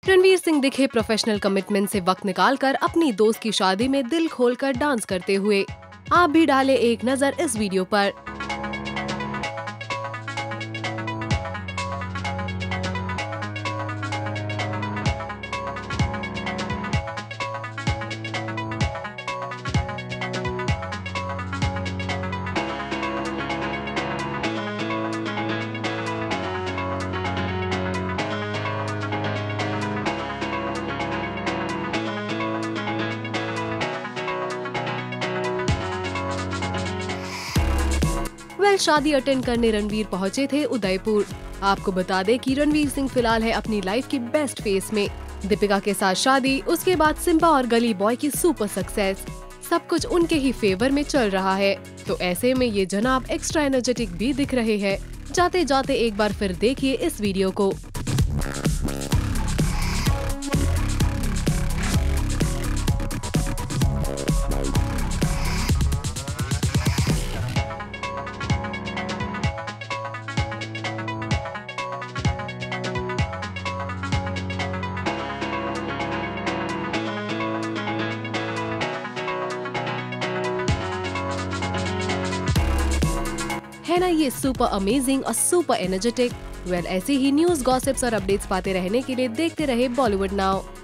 रणवीर सिंह दिखे professional commitment से वक्त निकालकर अपनी दोस्त की शादी में दिल खोलकर डांस करते हुए। आप भी डालें एक नजर इस वीडियो पर। शादी अटेंड करने रणवीर पहुंचे थे उदयपुर। आपको बता दें कि रणवीर सिंह फिलहाल है अपनी लाइफ की बेस्ट फेज में। दीपिका के साथ शादी, उसके बाद सिम्बा और गली बॉय की सुपर सक्सेस, सब कुछ उनके ही फेवर में चल रहा है। तो ऐसे में ये जनाब एक्स्ट्रा एनर्जेटिक भी दिख रहे हैं। जाते जाते एक बार फिर देखिए इस वीडियो को। है ना ये सुपर अमेजिंग और सुपर एनर्जेटिक। वेल, ऐसे ही न्यूज, गॉसिप्स और अपडेट्स पाते रहने के लिए देखते रहे बॉलीवुड नाउ।